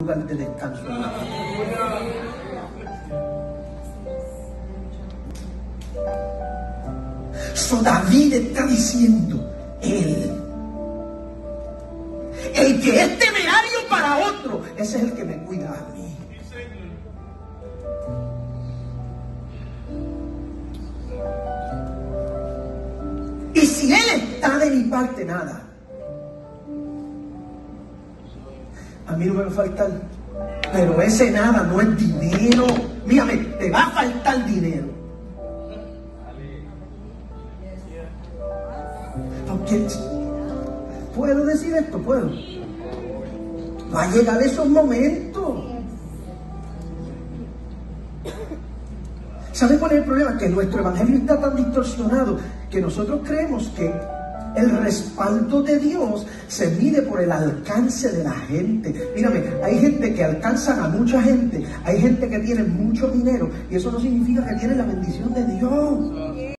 lugar de descanso. So David está diciendo, el que es temerario para otro, ese es el que me cuida a mí. Y si él está de mi parte, nada, a mí no me va a faltar. Pero ese nada no es dinero. Mírame, te va a faltar dinero. Porque, ¿puedo decir esto? ¿Puedo? Va a llegar esos momentos. ¿Sabe cuál es el problema? Que nuestro evangelio está tan distorsionado que nosotros creemos que el respaldo de Dios se mide por el alcance de la gente. Mírame, hay gente que alcanzan a mucha gente, hay gente que tiene mucho dinero, y eso no significa que tiene la bendición de Dios.